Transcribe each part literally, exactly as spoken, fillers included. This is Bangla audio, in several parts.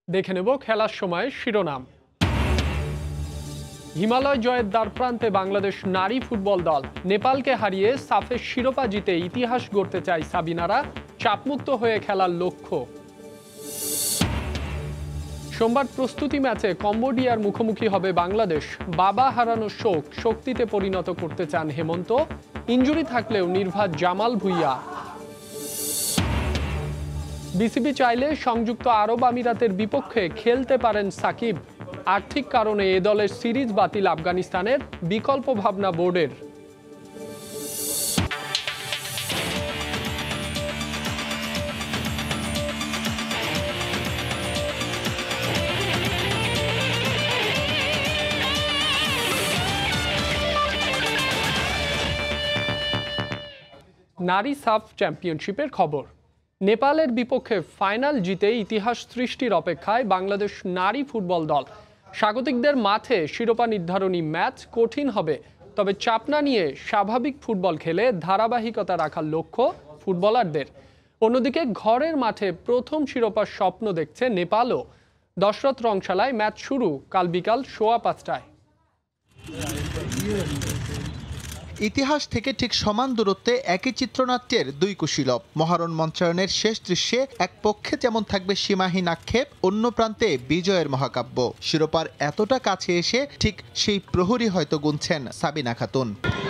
দেখে নেব খেলার সময় শিরোনাম। হিমালয় জয়ের দ্বারপ্রান্তে বাংলাদেশ নারী ফুটবল দল নেপালকে হারিয়ে সাফের শিরোপা জিতে ইতিহাস গড়তে চায় সাবিনারা, চাপমুক্ত হয়ে খেলার লক্ষ্য। সোমবার প্রস্তুতি ম্যাচে কম্বোডিয়ার মুখোমুখি হবে বাংলাদেশ। বাবা হারানোর শোক শক্তিতে পরিণত করতে চান হেমন্ত, ইনজুরি থাকলেও নির্ভার জামাল ভুইয়া। বিসিবি চাইলে সংযুক্ত আরব আমিরাতের বিপক্ষে খেলতে পারেন সাকিব। আর্থিক কারণে এ দলের সিরিজ বাতিল আফগানিস্তানের, বিকল্প ভাবনা বোর্ডের। নারী সাফ চ্যাম্পিয়নশিপের খবর। নেপালের বিপক্ষে ফাইনাল জিতে ইতিহাস সৃষ্টির অপেক্ষায় বাংলাদেশ নারী ফুটবল দল। স্বাগতিকদের মাঠে শিরোপা নির্ধারণী ম্যাচ কঠিন হবে, তবে চাপ না নিয়ে স্বাভাবিক ফুটবল খেলে ধারাবাহিকতা রাখার লক্ষ্য ফুটবলারদের। অন্যদিকে ঘরের মাঠে প্রথম শিরোপার স্বপ্ন দেখছে নেপালও। দশরথ রংশালায় ম্যাচ শুরু কাল বিকাল সোয়া পাঁচটায়। ইতিহাস থেকে ঠিক সমান দূরত্বে একই চিত্রনাট্যের দুই কুশীলব। মহারণ মঞ্চায়নের শেষ দৃশ্যে এক পক্ষে যেমন থাকবে সীমাহীন আক্ষেপ, অন্য প্রান্তে বিজয়ের মহাকাব্য। শিরোপার এতটা কাছে এসে ঠিক সেই প্রহরী হয়তো গুনছেন সাবিনা খাতুন।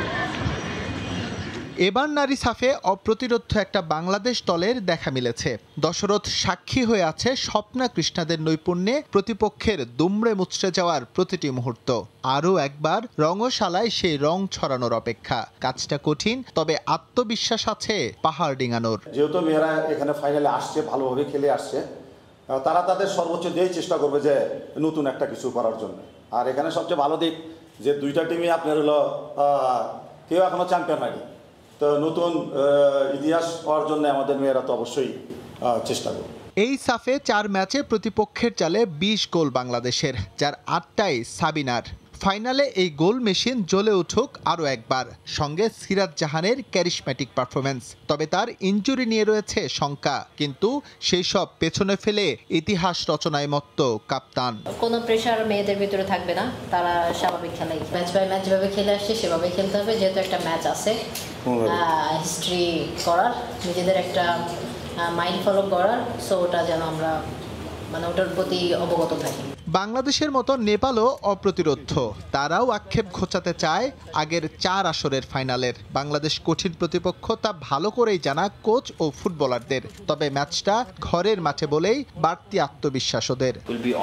এবার নারী সাফে অপ্রতিরোধ্য একটা বাংলাদেশ দলের দেখা মিলেছে। দশরথ সাক্ষী হয়ে আছে স্বপ্না কৃষ্ণাদের নৈপুণ্যে, প্রতিপক্ষের দুমড়ে মুচড়ে যাওয়ার প্রতিটি মুহূর্ত। আরও একবার রঙশালায় সেই রং ছড়ানোর অপেক্ষা। কাজটা কঠিন, তবে আত্মবিশ্বাস আছে পাহাড় ডিঙানোর। যেহেতু মেয়েরা এখানে ফাইনালে আসছে, ভালোভাবে খেলে আসছে, তারা তাদের সর্বোচ্চ দিয়েই চেষ্টা করবে যে নতুন একটা কিছু করার জন্য। আর এখানে সবচেয়ে ভালো দিক যে দুইটা টিমই আপনার হলো কেউ এখনো চ্যাম্পিয়ন হয়নি, তো নতুন ইতিহাস হওয়ার জন্য আমাদের মেয়েরা তো অবশ্যই চেষ্টা করবে। এই সাফে চার ম্যাচে প্রতিপক্ষের চালে বিশ গোল বাংলাদেশের, যার আটটাই সাবিনার। ফাইনালে এই গোল মেশিন জ্বলে উঠুক আরও একবার, সঙ্গে সিরাজ জাহানের ক্যারিশম্যাটিক পারফরমেন্স। তবে তার ইনজুরি নিয়ে রয়েছে শঙ্কা, কিন্তু সেই সব পেছনে ফেলে ইতিহাস রচনায় মত্ত কাপ্তান। কোনো প্রেশার মেয়েদের ভিতরে থাকবে না, তারা স্বাভাবিক খেলাই ম্যাচ বাই ম্যাচ যেভাবে খেলে আসছে সেভাবে খেলতে হবে। যেহেতু একটা ম্যাচ আছে, হিস্ট্রি করার, নিজেদের একটা মাইন্ড ফলো করার, সো ওটা যেন আমরা মানে ওটার প্রতি অবগত থাকি। বাংলাদেশের মতো নেপালও অপ্রতিরোধ্য। তারাও আক্ষেপ ঘোচাতে চায় আগের চার আসরের ফাইনালের। বাংলাদেশ কঠিন প্রতিপক্ষ তা ভালো করেই জানা কোচ ও ফুটবলারদের। তবে ম্যাচটা ঘরের মাঠে বলেই বাড়তি আত্মবিশ্বাস ওদের।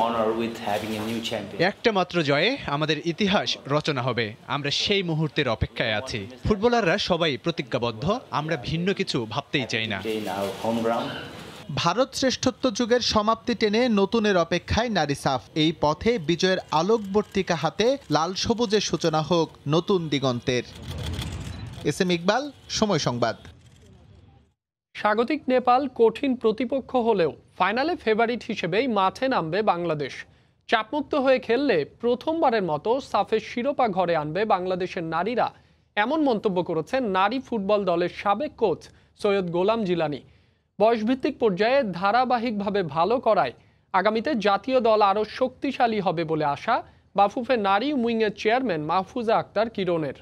একটা মাত্র জয়ে আমাদের ইতিহাস রচনা হবে, আমরা সেই মুহূর্তের অপেক্ষায় আছি। ফুটবলাররা সবাই প্রতিজ্ঞাবদ্ধ, আমরা ভিন্ন কিছু ভাবতেই চাই না। ভারত শ্রেষ্ঠত্ব যুগের সমাপ্তি টেনে নতুনের অপেক্ষায় নারী সাফ। এই পথে বিজয়ের আলোকবর্তিকা হাতে লাল সবুজের সূচনা হোক নতুন দিগন্তের। এস এম ইকবাল, সময় সংবাদ। স্বাগতিক নেপাল কঠিন প্রতিপক্ষ হলেও ফাইনালে ফেভারিট হিসেবেই মাঠে নামবে বাংলাদেশ। চাপমুক্ত হয়ে খেললে প্রথমবারের মতো সাফের শিরোপা ঘরে আনবে বাংলাদেশের নারীরা, এমন মন্তব্য করেছেন নারী ফুটবল দলের সাবেক কোচ সৈয়দ গোলাম জিলানি। বয়সভিত্তিক পর্যায়ে ধারাবাহিকভাবে ভালো করায় আগামীতে জাতীয় দল আরও শক্তিশালী হবে বলে আশা বাফুফে নারী উইংয়ের চেয়ারম্যান মাহফুজা আক্তার কিরণের।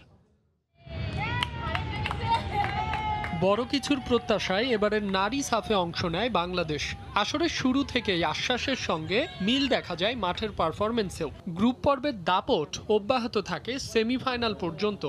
বড় কিছুর প্রত্যাশায় এবারের নারী সাফে অংশ নেয় বাংলাদেশ। আসরের শুরু থেকেই আশ্বাসের সঙ্গে মিল দেখা যায় মাঠের পারফরমেন্সেও। গ্রুপ পর্বের দাপট অব্যাহত থাকে সেমিফাইনাল পর্যন্ত।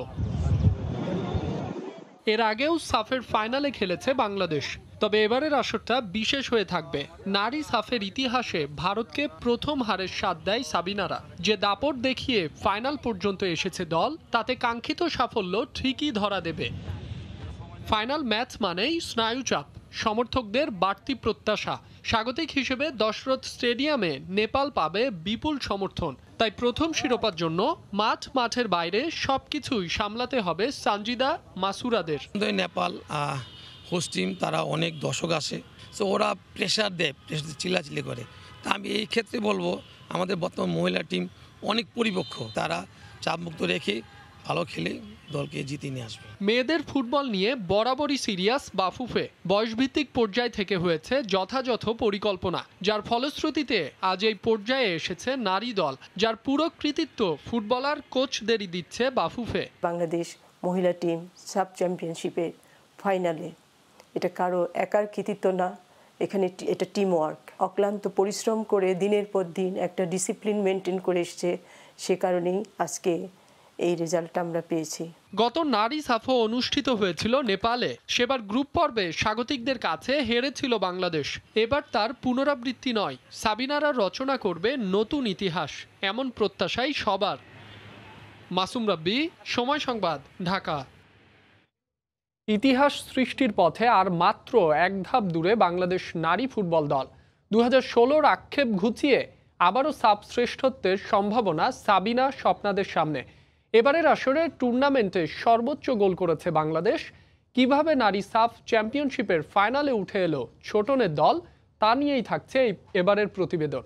এর আগেও সাফের ফাইনালে খেলেছে বাংলাদেশ, তবে এবারের আসরটা বিশেষ হয়ে থাকবে। নারী সাফের ইতিহাসে ভারতকে প্রথম হারের স্বাদ দেয় সাবিনারা। যে দাপট দেখিয়ে ফাইনাল পর্যন্ত এসেছে দল, তাতে কাঙ্ক্ষিত সাফল্য ঠিকই ধরা দেবে। ফাইনাল ম্যাচ মানেই স্নায়ুচাপ, সমর্থকদের বাড়তি প্রত্যাশা। স্বাগতিক হিসেবে দশরথ স্টেডিয়ামে নেপাল পাবে বিপুল সমর্থন। তাই প্রথম শিরোপার জন্য মাঠ মাঠের বাইরে সবকিছুই সামলাতে হবে সানজিদা মাসুরাদের। নেপাল হোস্ট টিম, তারা অনেক দর্শক আসে, সো ওরা প্রেশার দেয়, প্রেশার চিল্লাচিল্লি করে। তা আমি এই ক্ষেত্রে বলবো আমাদের বর্তমান মহিলা টিম অনেক পরিপক্ক, তারা চাপমুক্ত রেখে ভালো খেলে দলকে জিতে নিয়ে আসবে। মেয়েদের ফুটবল নিয়ে বরাবরই সিরিয়াস বাফুফে। বয়সভিত্তিক পর্যায় থেকে হয়েছে যথাযথ পরিকল্পনা, যার ফলশ্রুতিতে আজ এই পর্যায়ে এসেছে নারী দল, যার পুরো কৃতিত্ব ফুটবলার কোচদেরই দিচ্ছে বাফুফে। বাংলাদেশ মহিলা টিম সাব চ্যাম্পিয়নশিপে ফাইনালে, এটা কারো একার কৃতিত্ব না, এখানে এটা টিম ওয়ার্ক। অক্লান্ত পরিশ্রম করে দিনের পর দিন একটা ডিসিপ্লিন মেনটেন করে এসছে, সে কারণেই আজকে এই রেজাল্টটা আমরা পেয়েছি। গত নারী সাফও অনুষ্ঠিত হয়েছিল নেপালে। সেবার গ্রুপ পর্বে স্বাগতিকদের কাছে হেরেছিল বাংলাদেশ। এবার তার পুনরাবৃত্তি নয়, সাবিনারা রচনা করবে নতুন ইতিহাস, এমন প্রত্যাশাই সবার। মাসুম রাব্বি, সময় সংবাদ, ঢাকা। ইতিহাস সৃষ্টির পথে আর মাত্র এক ধাপ দূরে বাংলাদেশ নারী ফুটবল দল। দু হাজার ষোলোর আক্ষেপ ঘুচিয়ে আবারও সাব শ্রেষ্ঠত্বের সম্ভাবনা সাবিনা স্বপ্নাদের সামনে। এবারের আসরে টুর্নামেন্টে সর্বোচ্চ গোল করেছে বাংলাদেশ। কিভাবে নারী সাফ চ্যাম্পিয়নশিপের ফাইনালে উঠে এলো ছোটনের দল, তা নিয়েই থাকছে এবারের প্রতিবেদন।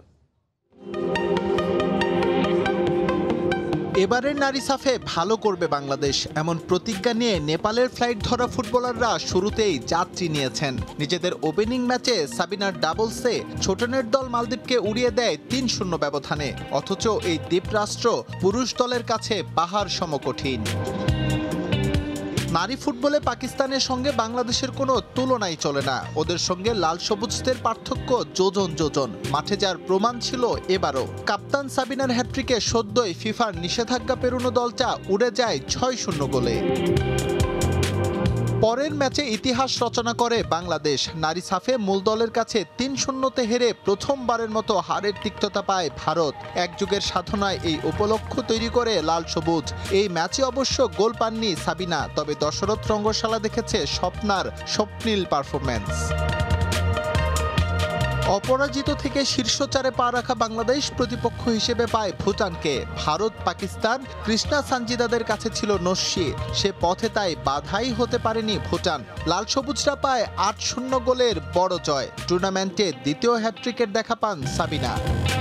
এবারের নারী সাফে ভালো করবে বাংলাদেশ, এমন প্রতিজ্ঞা নিয়ে নেপালের ফ্লাইট ধরা ফুটবলাররা শুরুতেই যাত্রী নিয়েছেন। নিজেদের ওপেনিং ম্যাচে সাবিনার ডাবলসে ছোটনের দল মালদ্বীপকে উড়িয়ে দেয় তিন শূন্য ব্যবধানে। অথচ এই দ্বীপরাষ্ট্র পুরুষ দলের কাছে পাহাড় সমকঠিন। নারী ফুটবলে পাকিস্তানের সঙ্গে বাংলাদেশের কোনো তুলনাই চলে না। ওদের সঙ্গে লাল সবুজদের পার্থক্য যোজন যোজন। মাঠে যার প্রমাণ ছিল এবারও। কাপ্তান সাবিনার হ্যাট্রিকে সদ্যই ফিফার নিষেধাজ্ঞা পেরোনো দলটা উড়ে যায় ছয় শূন্য গোলে। পরের ম্যাচে ইতিহাস রচনা করে বাংলাদেশ। নারী সাফে মূল দলের কাছে তিন শূন্যতে হেরে প্রথমবারের মতো হারের তিক্ততা পায় ভারত। এক যুগের সাধনায় এই উপলক্ষ তৈরি করে লাল সবুজ। এই ম্যাচে অবশ্য গোল পাননি সাবিনা, তবে দশরথ রঙ্গশালা দেখেছে স্বপ্নার স্বপ্নীল পারফরম্যান্স। অপরাজিত থেকে শীর্ষ চারে পা রাখা বাংলাদেশ প্রতিপক্ষ হিসেবে পায় ভুটানকে। ভারত পাকিস্তান কৃষ্ণা সানজিদাদের কাছে ছিল নস্যি, সে পথে তাই বাধাই হতে পারেনি ভুটান। লাল সবুজরা পায় আট শূন্য গোলের বড় জয়। টুর্নামেন্টে দ্বিতীয় হ্যাট্রিকের দেখা পান সাবিনা।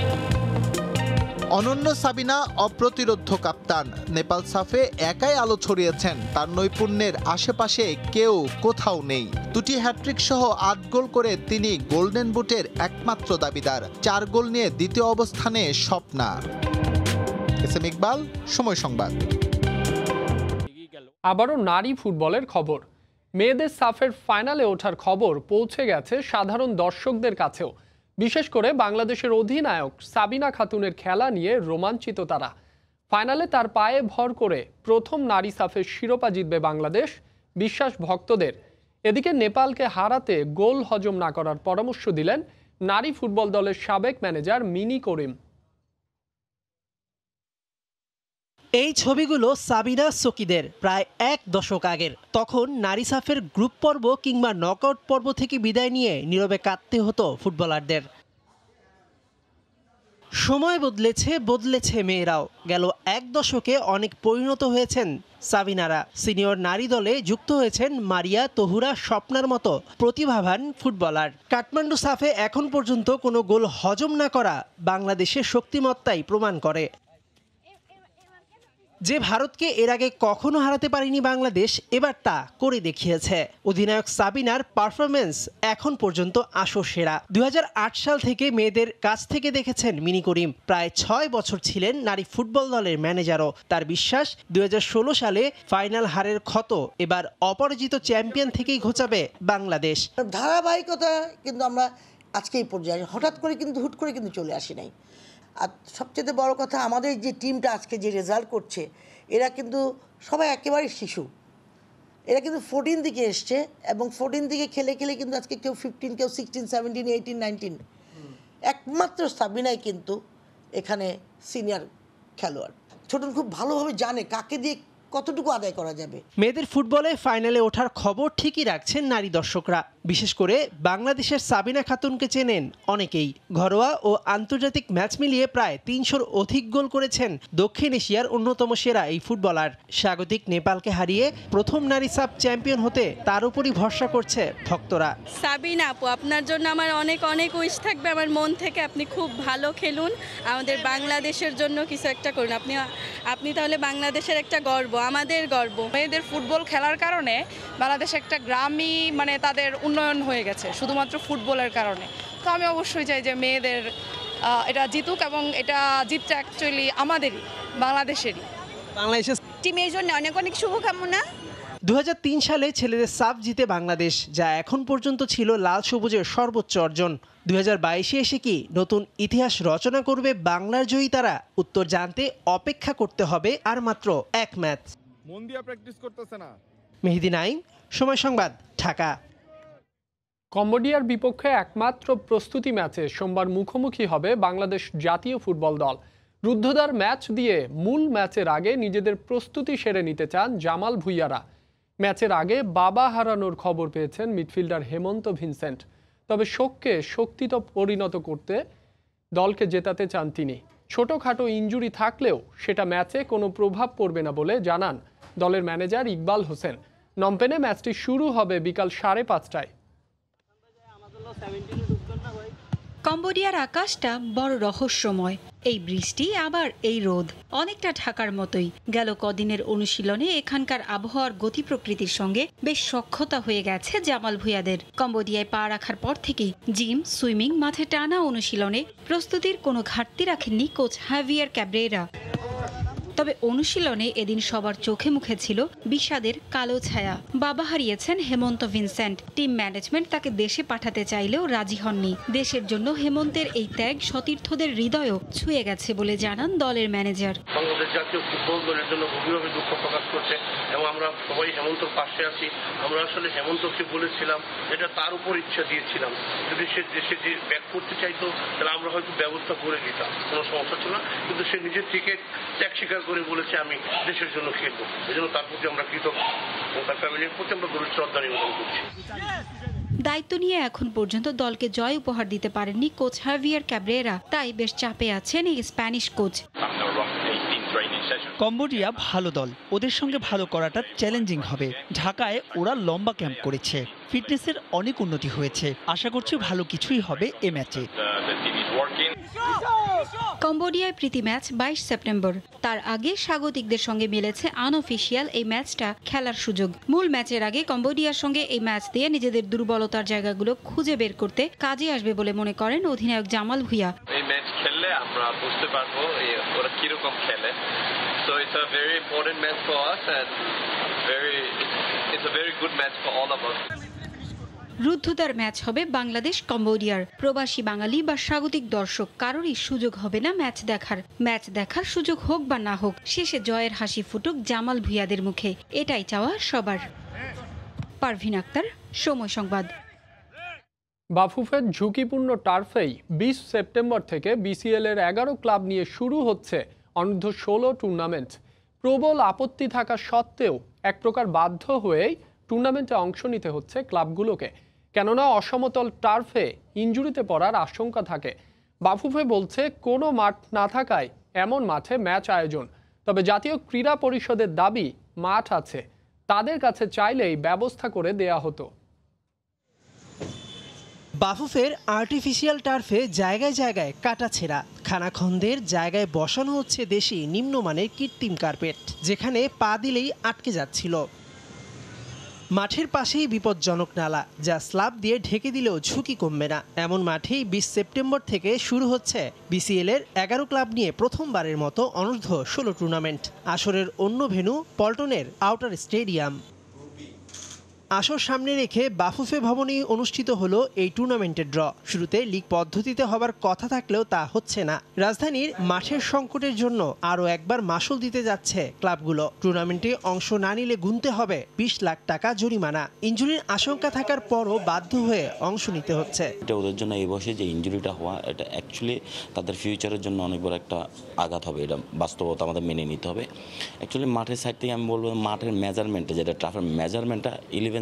অনন্য সাবিনা অপ্রতিরোধ্য কাপ্তান। নেপাল সাফে একাই আলো ছড়িয়েছেন, তার নৈপুণ্যের আশেপাশে কেউ কোথাও নেই। দুটি হ্যাট্রিক সহ আট গোল করে তিনি গোল্ডেন বুটের একমাত্র দাবিদার। চার গোল নিয়ে দ্বিতীয় অবস্থানে স্বপ্না। এস এম ইকবাল, সময় সংবাদ। আবারও নারী ফুটবলের খবর। মেয়েদের সাফের ফাইনালে ওঠার খবর পৌঁছে গেছে সাধারণ দর্শকদের কাছেও। বিশেষ করে বাংলাদেশের অধিনায়ক সাবিনা খাতুনের খেলা নিয়ে রোমাঞ্চিত তারা। ফাইনালে তার পায়ে ভর করে প্রথম নারী সাফের শিরোপা জিতবে বাংলাদেশ, বিশ্বাস ভক্তদের। এদিকে নেপালকে হারাতে গোল হজম না করার পরামর্শ দিলেন নারী ফুটবল দলের সাবেক ম্যানেজার মিনি করিম। এই ছবিগুলো সাবিনা সকিদের প্রায় এক দশক আগের। তখন নারী সাফের গ্রুপ পর্ব কিংবা নকআউট পর্ব থেকে বিদায় নিয়ে নীরবে কাঁদতে হতো ফুটবলারদের। সময় বদলেছে, বদলেছে মেয়েরাও। গেল এক দশকে অনেক পরিণত হয়েছেন সাবিনারা। সিনিয়র নারী দলে যুক্ত হয়েছেন মারিয়া, তহুরা, স্বপ্নার মতো প্রতিভাবান ফুটবলার। কাঠমান্ডু সাফে এখন পর্যন্ত কোনো গোল হজম না করা বাংলাদেশের শক্তিমত্তাই প্রমাণ করে। যে ভারতকে এর আগে কখনো হারাতে পারেনি বাংলাদেশ, এবার তা করে দেখিয়েছে। অধিনায়ক সাবিনার পারফরমেন্স এখন পর্যন্ত আসর সেরা। দুই হাজার আট সাল থেকে মেয়েদের কাছ থেকে দেখেছেন মিনি করিম। প্রায় ছয় বছর ছিলেন নারী ফুটবল দলের ম্যানেজারও। তার বিশ্বাস দুই হাজার ষোলো সালে ফাইনাল হারের ক্ষত এবার অপরাজিত চ্যাম্পিয়ন থেকেই ঘোচাবে বাংলাদেশ। ধারাবাহিকতা কিন্তু আমরা আজকে এই পর্যায়ে হঠাৎ করে কিন্তু হুট করে কিন্তু চলে আসি নাই। আর সবচেয়ে বড় কথা, আমাদের যে টিমটা আজকে যে রেজাল্ট করছে, এরা কিন্তু সবাই একেবারে শিশু। এরা কিন্তু ফোরটিন দিকে এসছে এবং ফোরটিন দিকে খেলে খেলে কিন্তু আজকে কেউ ফিফটিন, কেউ সিক্সটিন, সেভেন্টিন, এইটিন, নাইনটিন। একমাত্র সাবিনাই কিন্তু এখানে সিনিয়র খেলোয়াড়। ছোটন খুব ভালোভাবে জানে কাকে দিয়ে কতটুকু আদায় করা যাবে। মেয়েদের ফুটবলে ফাইনালে ওঠার খবর ঠিকই রাখছেন নারী দর্শকরা। বিশেষ করে বাংলাদেশের সাবিনা খাতুনকে চেনেন অনেকেই। ঘরোয়া ও আন্তর্জাতিক ম্যাচ মিলিয়ে প্রায় তিনশোর অধিক গোল করেছেন দক্ষিণ এশিয়ার অন্যতম সেরা এই ফুটবলার। স্বাগতিক নেপালকে হারিয়ে প্রথম নারী সাব চ্যাম্পিয়ন হতে তার উপরই ভরসা করছে ভক্তরা। সাবিনা আপু, আপনার জন্য আমার অনেক অনেক উইশ থাকবে আমার মন থেকে। আপনি খুব ভালো খেলুন, আমাদের বাংলাদেশের জন্য কিছু একটা করুন। আপনি আপনি তাহলে বাংলাদেশের একটা গর্ব, আমাদের গর্ব। মেয়েদের ফুটবল খেলার কারণে বাংলাদেশ একটা গ্রামই মানে তাদের উন্নয়ন হয়ে গেছে শুধুমাত্র ফুটবলের কারণে। তো আমি অবশ্যই চাই যে মেয়েদের এটা জিতুক, এবং এটা জিতটা অ্যাকচুয়ালি আমাদেরই, বাংলাদেশেরই। বাংলাদেশের টিমের জন্য অনেক অনেক শুভকামনা। দু হাজার তিন সালে ছেলেদের সাফ জিতে বাংলাদেশ, যা এখন পর্যন্ত ছিল লাল সবুজের সর্বোচ্চ অর্জন। দুই হাজার বাইশে এসে কি নতুন ইতিহাস রচনা করবে বাংলার জয়ী তারা? উত্তর জানতে অপেক্ষা করতে হবে আর মাত্র এক ম্যাচ। মন দিয়ে প্র্যাকটিস করতেছে না। মেহেদী নাইম, সময় সংবাদ, ঢাকা। কম্বোডিয়ার বিপক্ষে একমাত্র প্রস্তুতি ম্যাচে সোমবার মুখোমুখি হবে বাংলাদেশ জাতীয় ফুটবল দল। রুদ্ধদ্বার ম্যাচ দিয়ে মূল ম্যাচের আগে নিজেদের প্রস্তুতি সেরে নিতে চান জামাল ভুঁইয়ারা। ম্যাচের আগে বাবা হারানোর খবর পেয়েছেন মিডফিল্ডার হেমন্ত ভিনসেন্ট। তবে শোককে শক্তিতে পরিণত করতে দলকে জেতাতে চান তিনি। ছোটখাটো ইনজুরি থাকলেও সেটা ম্যাচে কোনো প্রভাব পড়বে না বলে জানান দলের ম্যানেজার ইকবাল হোসেন। নমপেনে ম্যাচটি শুরু হবে বিকাল সাড়ে পাঁচটায়। কম্বোডিয়ার আকাশটা বড় রহস্যময়। এই বৃষ্টি আবার এই রোদ, অনেকটা ঢাকার মতোই। গেল কদিনের অনুশীলনে এখানকার আবহাওয়ার গতি প্রকৃতির সঙ্গে বেশ সখ্যতা হয়ে গেছে জামাল ভুঁইয়াদের। কম্বোডিয়ায় পা রাখার পর থেকেই জিম, সুইমিং, মাঠে টানা অনুশীলনে প্রস্তুতির কোনো ঘাটতি রাখেননি কোচ হাভিয়ার ক্যাব্রেরা। তবে অনুশীলনে এদিন সবার চোখে মুখে ছিল বিষাদের কালো ছায়া। বাবা হারিয়েছেন হেমন্ত ভিনসেন্ট। টিম ম্যানেজমেন্ট তাকে দেশে পাঠাতে চাইলেও রাজি হননি। দেশের জন্য হেমন্তের এই ত্যাগ সতীর্থদের হৃদয়ও ছুঁয়ে গেছে বলে জানান দলের ম্যানেজার। বাংলাদেশ জাতীয় ফুটবল দলের জন্য গভীরভাবে দুঃখ প্রকাশ করছে এবং আমরা সবাই হেমন্তর পাশে আছি। আমরা আসলে হেমন্তকে বলেছিলাম, এটা তার উপর ইচ্ছা দিয়েছিলাম, যদি সে দেশে যে ব্যাক করতে চাইতো তাহলে আমরা হয়তো ব্যবস্থা করে দিতাম, কোনো সমস্যা ছিল না। কিন্তু সে নিজের থেকে ত্যাগ স্বীকার করে বলেছে আমি দেশের জন্য খেলবো। এই জন্য তার প্রতি আমরা কৃতজ্ঞ এবং তার ফ্যামিলির প্রতি আমরা গভীর শ্রদ্ধা নিবেদন করছি। দায়িত্ব নিয়ে এখন পর্যন্ত দলকে জয় উপহার দিতে পারেননি কোচ হাভিয়ার ক্যাব্রেরা, তাই বেশ চাপে আছেন এই স্প্যানিশ কোচ। কম্বোডিয়া ভালো দল, ওদের সঙ্গে ভালো করাটা চ্যালেঞ্জিং হবে। ঢাকায় ওরা লম্বা ক্যাম্প করেছে, ফিটনেসের অনেক উন্নতি হয়েছে। আশা করছি ভালো কিছুই হবে এ ম্যাচে। কম্বোডিয়ায় প্রীতি ম্যাচ বাইশ সেপ্টেম্বর। তার আগে স্বাগতিকদের সঙ্গে মিলেছে আনঅফিসিয়াল এই ম্যাচটা খেলার সুযোগ। মূল ম্যাচের আগে কম্বোডিয়ার সঙ্গে এই ম্যাচ দিয়ে নিজেদের দুর্বলতার জায়গাগুলো খুঁজে বের করতে কাজে আসবে বলে মনে করেন অধিনায়ক জামাল ভুঁইয়া। এই ম্যাচ খেললে আমরা বুঝতে পারবো ওরা কিরকম খেলে। So it's a very important match for us and very it's a very good match for all of us. রুদ্ধদ্বার ম্যাচ হবে বাংলাদেশ কম্বোডিয়ার। প্রবাসী বাঙালি বা স্বাগতিক দর্শক কারোরই সুযোগ হবে না ম্যাচ দেখার। ম্যাচ দেখার সুযোগ হোক বা না হোক, শেষে জয়ের হাসি ফুটুক জামাল ভুঁইয়াদের মুখে, এটাই চাওয়া সবার। পারভিন আক্তার, সময় সংবাদ। বাফুফের ঝুঁকিপূর্ণ টার্ফেই বিশ সেপ্টেম্বর থেকে বিসিএল এর এগারো ক্লাব নিয়ে শুরু হচ্ছে অনূর্ধ্ব ষোলো টুর্নামেন্ট। প্রবল আপত্তি থাকা সত্ত্বেও এক প্রকার বাধ্য হয়েই টুর্নামেন্টে অংশ নিতে হচ্ছে ক্লাবগুলোকে, কেননা অসমতল টার্ফে ইনজুরিতে পড়ার আশঙ্কা থাকে। বাফুফে বলছে কোনো মাঠ না থাকায় এমন মাঠে ম্যাচ আয়োজন। তবে জাতীয় ক্রীড়া পরিষদের দাবি মাঠ আছে, তাদের কাছে চাইলেই ব্যবস্থা করে দেয়া হতো। বাফুফের আর্টিফিশিয়াল টার্ফে জায়গায় জায়গায় কাটাছেঁড়া, খানাখন্দের জায়গায় বসানো হচ্ছে দেশি নিম্নমানের কৃত্রিম কার্পেট, যেখানে পা দিলেই আটকে যাচ্ছিল। মাঠের পাশেই বিপজ্জনক নালা, যা স্ল্যাব দিয়ে ঢেকে দিলেও ঝুঁকি কমবে না। এমন মাঠেই বিশ সেপ্টেম্বর থেকে শুরু হচ্ছে বিসিএল এর এগারো ক্লাব নিয়ে প্রথমবারের মতো অনূর্ধ্ব ষোলো টুর্নামেন্ট। আসরের অন্য ভেন্যু পল্টনের আউটার স্টেডিয়াম। আসর সামনে রেখে বাফুফে ভবনেই অনুষ্ঠিত হলো এই টুর্নামেন্টের ড্র। শুরুতে লিগ পদ্ধতিতে হবার কথা থাকলেও তা হচ্ছে না। রাজধানীর মাঠের সংকটের জন্য আরও একবার মাশুল দিতে যাচ্ছে ক্লাবগুলো। টুর্নামেন্টে অংশ না নিলে গুনতে হবে বিশ লাখ টাকা জরিমানা। ইনজুরির আশঙ্কা থাকার পরও বাধ্য হয়ে অংশ নিতে হচ্ছে। এটা ওদের জন্য এই বয়সে যে ইনজুরিটা হওয়া, এটা অ্যাকচুয়ালি তাদের ফিউচারের জন্য অনেক বড় একটা আঘাত হবে। এটা বাস্তবতা আমাদের মেনে নিতে হবে। অ্যাকচুয়ালি মাঠের সাইড থেকে আমি বলবো মাঠের মেজারমেন্টে, যেটা ট্রাফের মেজারমেন্টটা ইলেভেন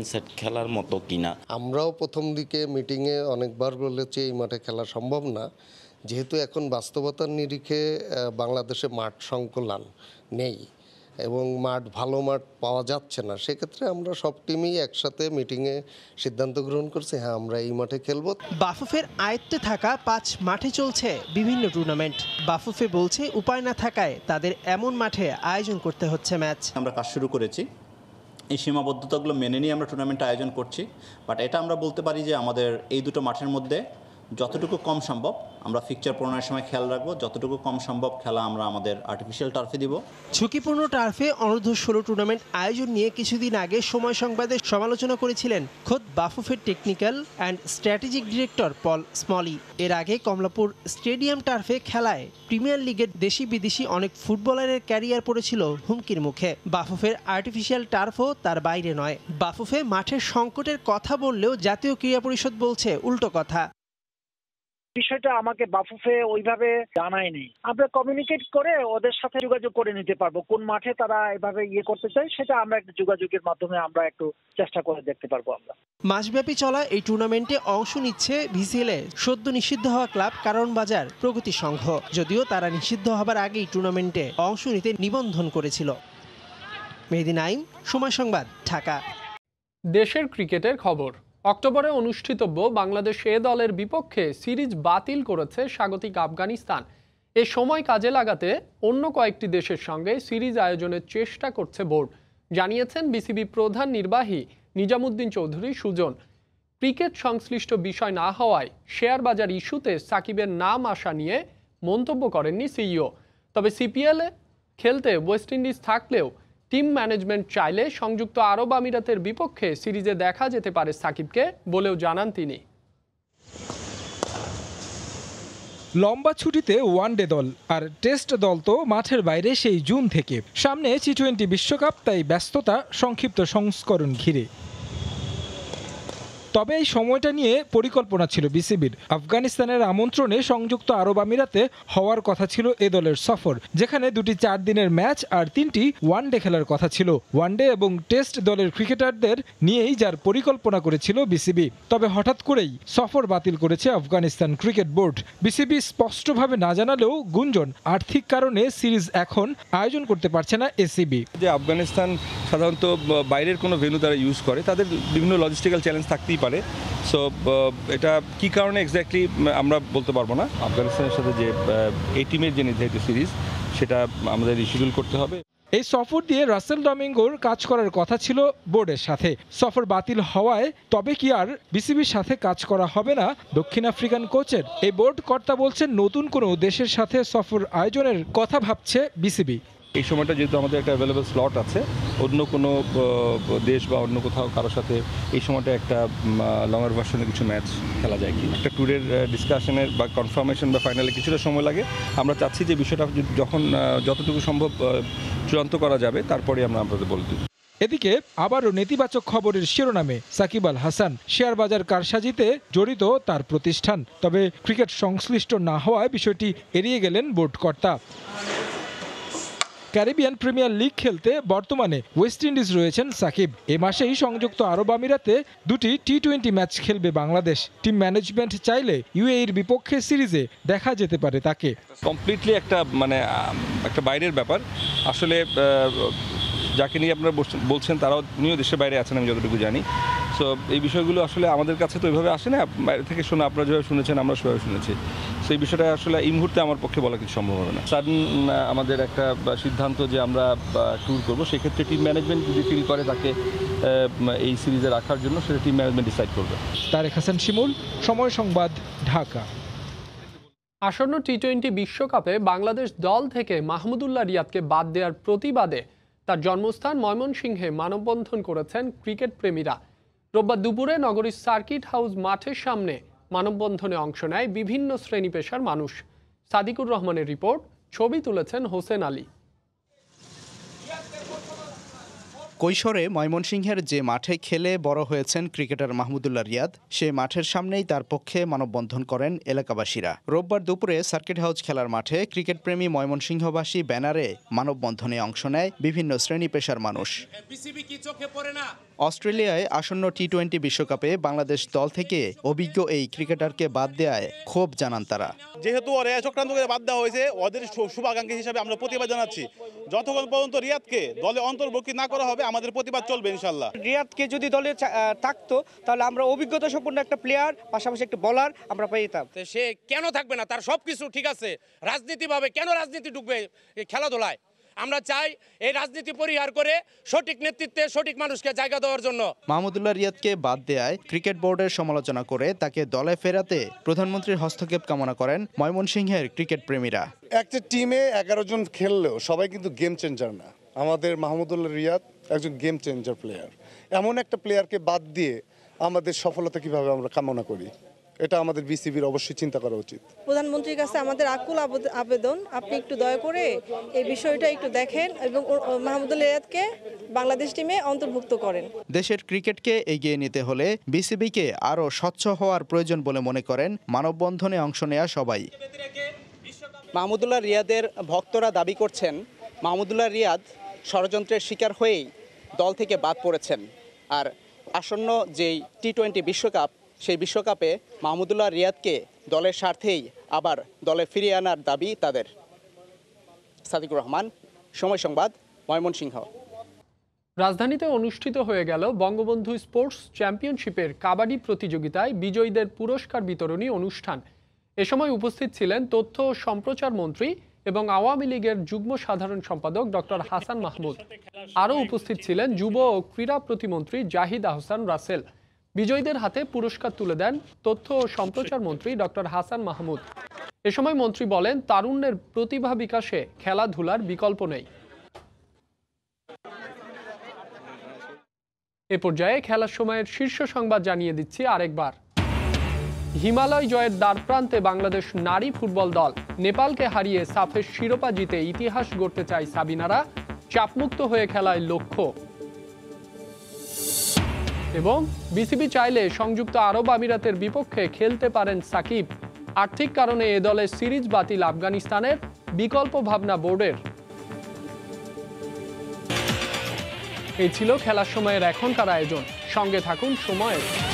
সেট খেলার মতো কিনা। আমরাও প্রথম দিকে মিটিংয়ে অনেকবার বলেছি এই মাঠে খেলা সম্ভব না, যেহেতু এখন বাস্তবতার নিরিখে বাংলাদেশে মাঠ সংকুলান নেই এবং মাঠ ভালো মাঠ পাওয়া যাচ্ছে না, সেক্ষেত্রে আমরা সব টিমই একসাথে মিটিংয়ে সিদ্ধান্ত গ্রহণ করছি হ্যাঁ আমরা এই মাঠে খেলব। বাফুফের আয়ত্তে থাকা পাঁচ মাঠে চলছে বিভিন্ন টুর্নামেন্ট। বাফুফে বলছে উপায় না থাকায় তাদের এমন মাঠে আয়োজন করতে হচ্ছে ম্যাচ। আমরা কাজ শুরু করেছি, এই সীমাবদ্ধতাগুলো মেনে নিয়ে আমরা টুর্নামেন্ট আয়োজন করছি, বাট এটা আমরা বলতে পারি যে আমাদের এই দুটো মাঠের মধ্যে যতটুকু কম সম্ভব আমরা ফিকচার প্রণয়নের সময় খেয়াল রাখবো, যতটুকু কম সম্ভব খেলা আমরা আমাদের আর্টিফিশিয়াল টার্ফে দিব। ঝুঁকিপূর্ণ টার্ফে অনূর্ধ্ব ষোলো টুর্নামেন্ট আয়োজন নিয়ে কিছুদিন আগে সময় সংবাদে সমালোচনা করেছিলেন খোদ বাফুফের technical and strategic director Paul Smalley. এর আগে কমলাপুর স্টেডিয়াম টার্ফে খেলায় প্রিমিয়ার লিগের দেশি বিদেশি অনেক ফুটবলারের ক্যারিয়ার পড়েছিল হুমকির মুখে। বাফুফের আর্টিফিশিয়াল টার্ফও তার বাইরে নয়। বাফুফে মাঠের সংকটের কথা বললেও জাতীয় ক্রীড়া পরিষদ বলছে উল্টো কথা। বিষয়টা আমাকে বাফুফে ওইভাবে জানায়নি, আমরা কমিউনিকেট করে ওদের সাথে যোগাযোগ করে নিতে পারবো কোন মাঠে তারা এভাবে ইয়ে করতে চায়, সেটা আমরা একটু যোগাযোগের মাধ্যমে আমরা একটু চেষ্টা করে দেখতে পারবো। আমরা মাসব্যাপী চলা এই টুর্নামেন্টে অংশ নিচ্ছে ভিসিএলে সদ্য নিষিদ্ধ হওয়া ক্লাব কারণ বাজার প্রগতি সংঘ, যদিও তারা নিষিদ্ধ হবার আগেই টুর্নামেন্টে অংশ নিতে নিবন্ধন করেছিল। মেহেদী নাইম, সময় সংবাদ, ঢাকা। দেশের ক্রিকেটের খবর। অক্টোবরে অনুষ্ঠিতব্য বাংলাদেশ এ দলের বিপক্ষে সিরিজ বাতিল করেছে স্বাগতিক আফগানিস্তান। এ সময় কাজে লাগাতে অন্য কয়েকটি দেশের সঙ্গে সিরিজ আয়োজনের চেষ্টা করছে বোর্ড, জানিয়েছেন বিসিবি প্রধান নির্বাহী নিজামুদ্দিন চৌধুরী সুজন। ক্রিকেট সংশ্লিষ্ট বিষয় না হওয়ায় শেয়ার বাজার ইস্যুতে সাকিবের নাম আসা নিয়ে মন্তব্য করেননি সিইও। তবে সিপিএলে খেলতে ওয়েস্ট ইন্ডিজ থাকলেও টিম ম্যানেজমেন্ট চাইলে সংযুক্ত আরব আমিরাতের বিপক্ষে সিরিজে দেখা যেতে পারে সাকিবকে বলেও জানান তিনি। লম্বা ছুটিতে ওয়ানডে দল আর টেস্ট দল তো মাঠের বাইরে সেই জুন থেকে। সামনে টি টোয়েন্টি বিশ্বকাপ, তাই ব্যস্ততা সংক্ষিপ্ত সংস্করণ ঘিরে। তবে এই সময়টা নিয়ে পরিকল্পনা ছিল বিসিবির। আফগানিস্তানের আমন্ত্রণে সংযুক্ত আরব আমিরাতে হওয়ার কথা ছিল এ দলের সফর, যেখানে দুটি চার দিনের ম্যাচ আর তিনটি ওয়ানডে খেলার কথা ছিল। ওয়ানডে এবং টেস্ট দলের ক্রিকেটারদের নিয়েই যার পরিকল্পনা করেছিল বিসিবি। তবে হঠাৎ করেই সফর বাতিল করেছে আফগানিস্তান ক্রিকেট বোর্ড। বিসিবি স্পষ্টভাবে না জানালেও গুঞ্জন আর্থিক কারণে সিরিজ এখন আয়োজন করতে পারছে না এসিবি। যে আফগানিস্তান সাধারণত বাইরের কোনো ভেন্যু তারা ইউজ করে, তাদের বিভিন্ন লজিস্টিক্যাল চ্যালেঞ্জ থাকতেই পারে। সো এটা কি কারণে এক্স্যাক্টলি আমরা বলতে পারবো না। আফগানিস্তানের সাথে যে এই টিমের যে নির্ধারিত সিরিজ সেটা আমাদের রিশিডিউল করতে হবে। এই সফর দিয়ে রাসেল ডমিঙ্গোর কাজ করার কথা ছিল বোর্ডের সাথে। সফর বাতিল হওয়ায় তবে কি আর বিসিবির সাথে কাজ করা হবে না দক্ষিণ আফ্রিকান কোচের? এই বোর্ড কর্তা বলছেন নতুন কোনো দেশের সাথে সফর আয়োজনের কথা ভাবছে বিসিবি। এই সময়টা যেহেতু আমাদের একটা অ্যাভেলেবল স্লট আছে, অন্য কোনো দেশ বা অন্য কোথাও কারোর সাথে এই সময়টা একটা লঙ্গার ভার্সনে কিছু ম্যাচ খেলা যায় কি একটা ট্যুরের ডিসকাশনের বা কনফার্মেশন বা ফাইনালে কিছুটা সময় লাগে। আমরা চাচ্ছি যে বিষয়টা যখন যতটুকু সম্ভব চূড়ান্ত করা যাবে তারপরে আমরা আপনাদের বলে দিই। এদিকে আবারও নেতিবাচক খবরের শিরোনামে সাকিব আল হাসান। শেয়ার বাজার কারসাজিতে জড়িত তার প্রতিষ্ঠান, তবে ক্রিকেট সংশ্লিষ্ট না হওয়ায় বিষয়টি এড়িয়ে গেলেন বোর্ড কর্তা। ক্যারিবিয়ান প্রিমিয়ার লিগ খেলতে বর্তমানে ওয়েস্ট ইন্ডিজ রয়েছেন সাকিব। এ মাসেই সংযুক্ত আরব আমিরাতে দুটি টি টোয়েন্টি ম্যাচ খেলবে বাংলাদেশ। টিম ম্যানেজমেন্ট চাইলে ইউএইর বিপক্ষে সিরিজে দেখা যেতে পারে তাকে। কমপ্লিটলি একটা মানে একটা বাইরের ব্যাপার আসলে। যাকে নিয়ে আপনারা বলছেন তারাও উনিও দেশের বাইরে আছেন আমি যতটুকু জানি। সো এই বিষয়গুলো আসলে আমাদের কাছে তো ওইভাবে আসে না, বাইরে থেকে শোনা আপনারা যেভাবে শুনেছেন আমরা সেভাবে শুনেছি। সেই বিষয়টা আসলে এই মুহূর্তে আমার পক্ষে বলা কিছু সম্ভব হবে না। সাডেন আমাদের একটা সিদ্ধান্ত যে আমরা ট্যুর করবো, সেক্ষেত্রে টিম ম্যানেজমেন্ট যদি ফিল করে তাকে এই সিরিজে রাখার জন্য সেটা টিম ম্যানেজমেন্ট ডিসাইড করবে। তারেক হাসান শিমুল, সময় সংবাদ, ঢাকা। আসন্ন টি টোয়েন্টি বিশ্বকাপে বাংলাদেশ দল থেকে মাহমুদুল্লাহ রিয়াদকে বাদ দেওয়ার প্রতিবাদে তার জন্মস্থান ময়মনসিংহে মানববন্ধন করেছেন ক্রিকেট প্রেমীরা। রোববার দুপুরে নগরীর সার্কিট হাউস মাঠের সামনে মানববন্ধনে অংশ নেয় বিভিন্ন শ্রেণী পেশার মানুষ। সাদিকুর রহমানের রিপোর্ট, ছবি তুলেছেন হোসেন আলী। কৈশোরে ময়মনসিংহের যে মাঠে খেলে বড় হয়েছেন ক্রিকেটার মাহমুদুল্লাহ রিয়াদ, সে মাঠের সামনেই তার পক্ষে মানববন্ধন করেন এলাকাবাসীরা। রোববার দুপুরে সার্কিট হাউস খেলার মাঠে ক্রিকেটপ্রেমী ময়মনসিংহবাসী ব্যানারে মানববন্ধনে অংশ নেয় বিভিন্ন শ্রেণী পেশার মানুষ। অস্ট্রেলিয়ায় আসন্ন টি টোয়েন্টি বিশ্বকাপে বাংলাদেশ দল থেকে অভিজ্ঞ এই ক্রিকেটারকে বাদ দেওয়ায় ক্ষোভ জানান তারা। যেহেতু ওরা চক্রান্ত করে বাদ দেওয়া হয়েছে, ওদের শুভাকাঙ্ক্ষী হিসাবে আমরা প্রতিবাদ জানাচ্ছি। যতক্ষণ পর্যন্ত রিয়াদকে দলে অন্তর্ভুক্তি না করা হবে আমাদের প্রতিবাদ চলবে ইনশাল্লাহ। রিয়াদকে যদি দলে থাকতো তাহলে আমরা অভিজ্ঞতা সম্পন্ন একটা প্লেয়ার, পাশাপাশি একটা বোলার আমরা পেতাম। সে কেন থাকবে না? তার সব কিছু ঠিক আছে, রাজনীতিভাবে কেন রাজনীতি ঢুকবে খেলাধুলায়? আমরা চাই এই রাজনীতি পরিহার করে সঠিক নেতৃত্বে সঠিক মানুষকে জায়গা দেওয়ার জন্য। মাহমুদুল্লাহ রিয়াদকে বাদ দেয়ায় ক্রিকেট বোর্ডের সমালোচনা করে তাকে দলে ফেরাতে প্রধানমন্ত্রীর হস্তক্ষেপ কামনা করেন ময়মনসিংহের ক্রিকেট প্রেমীরা। একটা টিমে এগারো জন খেললেও সবাই কিন্তু গেম চেঞ্জার না। আমাদের মাহমুদুল্লাহ রিয়াদ একজন গেম চেঞ্জার প্লেয়ার। এমন একটা প্লেয়ারকে বাদ দিয়ে আমাদের সফলতা কিভাবে আমরা কামনা করি, এটা আমাদের বিসিবির অবশ্যই চিন্তা করা উচিত। প্রধানমন্ত্রীর কাছে আমাদের আকুল আবেদন, আপনি একটু দয়া করে এই বিষয়টা একটু দেখেন এবং মাহমুদুল্লাহ রিয়াদকে বাংলাদেশ টিমে অন্তর্ভুক্ত করেন। দেশের ক্রিকেটকে এগিয়ে নিতে হলে বিসিবিকে আরও স্বচ্ছ হওয়ার প্রয়োজন বলে মনে করেন মানববন্ধনে অংশ নেয়া সবাই। মাহমুদুল্লাহ রিয়াদের ভক্তরা দাবি করছেন মাহমুদুল্লাহ রিয়াদ ষড়যন্ত্রের শিকার হয়েই দল থেকে বাদ পড়েছেন। আর আসন্ন যেই টি টোয়েন্টি বিশ্বকাপ, সেই বিশ্বকাপে মাহমুদুল্লাহ রিয়াদকে দলের স্বার্থেই আবার দলে ফিরিয়ে আনার দাবি তাদের। সাদিকুর রহমান, সময় সংবাদ, ময়মনসিংহ। রাজধানীতে অনুষ্ঠিত হয়ে গেল বঙ্গবন্ধু স্পোর্টস চ্যাম্পিয়নশিপের কাবাডি প্রতিযোগিতায় বিজয়ীদের পুরস্কার বিতরণী অনুষ্ঠান। এ সময় উপস্থিত ছিলেন তথ্য ও সম্প্রচার মন্ত্রী এবং আওয়ামী লীগের যুগ্ম সাধারণ সম্পাদক ডক্টর হাসান মাহমুদ। আরও উপস্থিত ছিলেন যুব ও ক্রীড়া প্রতিমন্ত্রী জাহিদ আহসান রাসেল। বিজয়ীদের হাতে পুরস্কার তুলে দেন তথ্য ও সম্প্রচার মন্ত্রী ডক্টর হাসান মাহমুদ। এ সময় মন্ত্রী বলেন, তারুণ্যের প্রতিভা বিকাশে খেলাধুলার বিকল্প নেই। এ পর্যায়ে খেলার সময়ের শীর্ষ সংবাদ জানিয়ে দিচ্ছি আরেকবার। হিমালয় জয়ের দ্বারপ্রান্তে বাংলাদেশ নারী ফুটবল দল। নেপালকে হারিয়ে সাফের শিরোপা জিতে ইতিহাস গড়তে চায় সাবিনারা। চাপমুক্ত হয়ে খেলায় লক্ষ্য। এবং বিসিবি চাইলে সংযুক্ত আরব আমিরাতের বিপক্ষে খেলতে পারেন সাকিব। আর্থিক কারণে এ দলের সিরিজ বাতিল আফগানিস্তানের, বিকল্প ভাবনা বোর্ডের। এই ছিল খেলার সময়ের এখনকার আয়োজন। সঙ্গে থাকুন সময়ের।